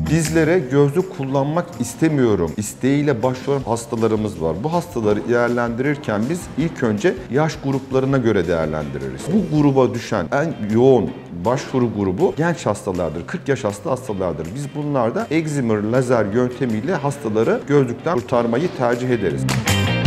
Bizlere gözlük kullanmak istemiyorum isteğiyle başvuran hastalarımız var. Bu hastaları değerlendirirken biz ilk önce yaş gruplarına göre değerlendiririz. Bu gruba düşen en yoğun başvuru grubu genç hastalardır. 40 yaş hastalardır. Biz bunlarda Excimer lazer yöntemiyle hastaları gözlükten kurtarmayı tercih ederiz.